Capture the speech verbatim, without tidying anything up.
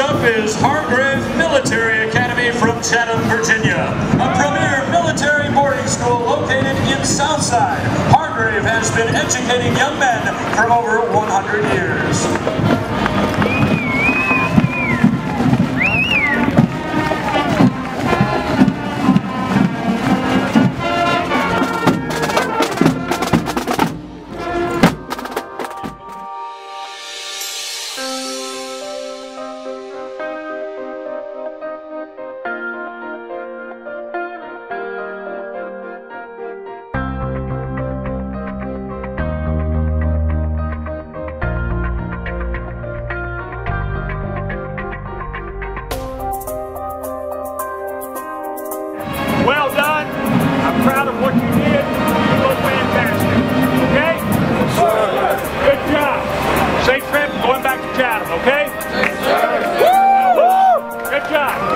up is Hargrave Military Academy from Chatham, Virginia, a premier military boarding school located in Southside. Hargrave has been educating young men for over one hundred years. Well done. I'm proud of what you did. You look fantastic. Okay? Sure. Good job. Safe trip going back to Chatham, okay? Yes, sir. Woo! Good job.